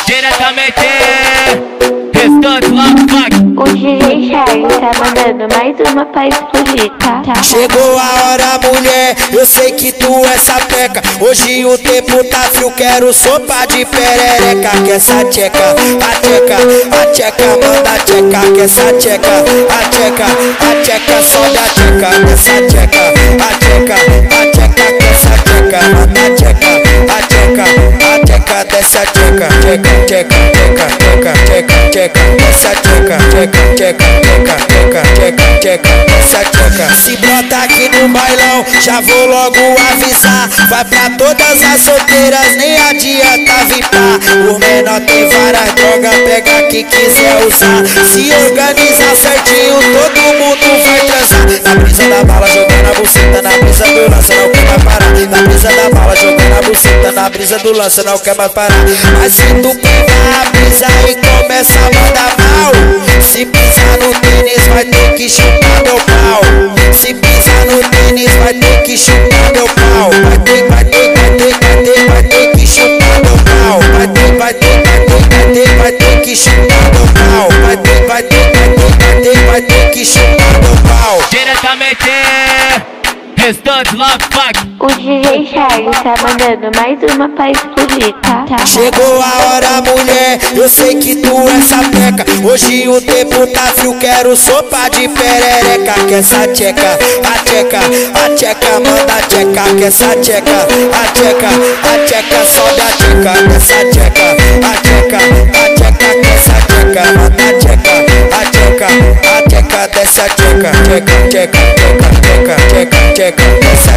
Diretamente Restante Love. O DJ Charlie tá mandando mais uma pra explodir, tá? Chegou a hora, mulher, eu sei que tu é sapeca. Hoje o tempo tá frio, quero sopa de perereca. Que essa tcheca, a tcheca, manda a tcheca. Que essa tcheca, a tcheca, sobe a tcheca. Que essa tcheca, a tcheca, que essa tcheca, manda a tcheca. A tcheca, desce a tcheca. Tcheca, essa tcheca, essa tcheca. Se brota aqui no bailão, já vou logo avisar. Vai pra todas as solteiras, nem adianta vipar. O menor tem várias drogas, pega que quiser usar. Se organizar certinho, todo mundo vai transar. Na brisa da bala, jogando a buceta, na brisa do lança, não quer mais parar. Na brisa da bala, jogando a buceta, na brisa do lança, não quer mais parar. Mas se tu pegar a brisa e começa a mandar mal, se pisar no tênis vai ter que chupar meu pau. Se pisar no tênis vai ter que chupar meu pau. Vai ter que chupar meu pau. Vai ter que chupar meu pau. Vai ter que chupar meu pau. Diretamente Restante Love. O DJ Charlie tá mandando mais uma pra explodir, tá? Chegou a hora, mulher, eu sei que tu é sapeca. Hoje o tempo tá frio, quero sopa de perereca. Que essa tcheca, a tcheca, manda a tcheca. Que essa tcheca, a tcheca, sobe a tcheca. Que essa tcheca, a tcheca, que essa tcheca, manda a tcheca. A tcheca, desce a tcheca. Essa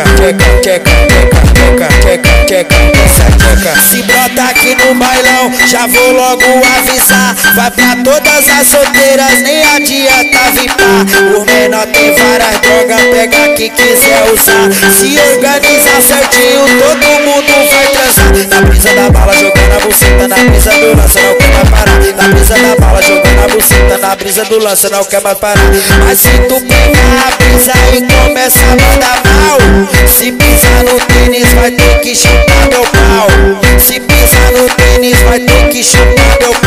tcheca. Se brota aqui no bailão, já vou logo avisar. Vai pra todas as solteiras, nem adianta vipar. O menor tem várias drogas, pega que quiser usar. Se organizar certinho, todo mundo vai transar. Na brisa da bala, jogando a buceta, na brisa do lança, não quer mais parar. Na brisa da bala, jogando a buceta, na brisa do lança, não quer mais parar. Mas se tu pegar a brisa e começa a mandar mal, se pisar no tênis vai ter que chupar meu pau. Se pisar no tênis vai ter que chupar meu pau.